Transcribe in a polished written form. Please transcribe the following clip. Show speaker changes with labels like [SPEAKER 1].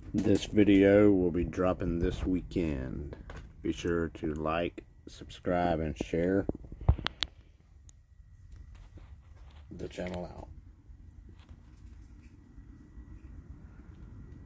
[SPEAKER 1] This video will be dropping this weekend. Be sure to like, subscribe, and share the channel out.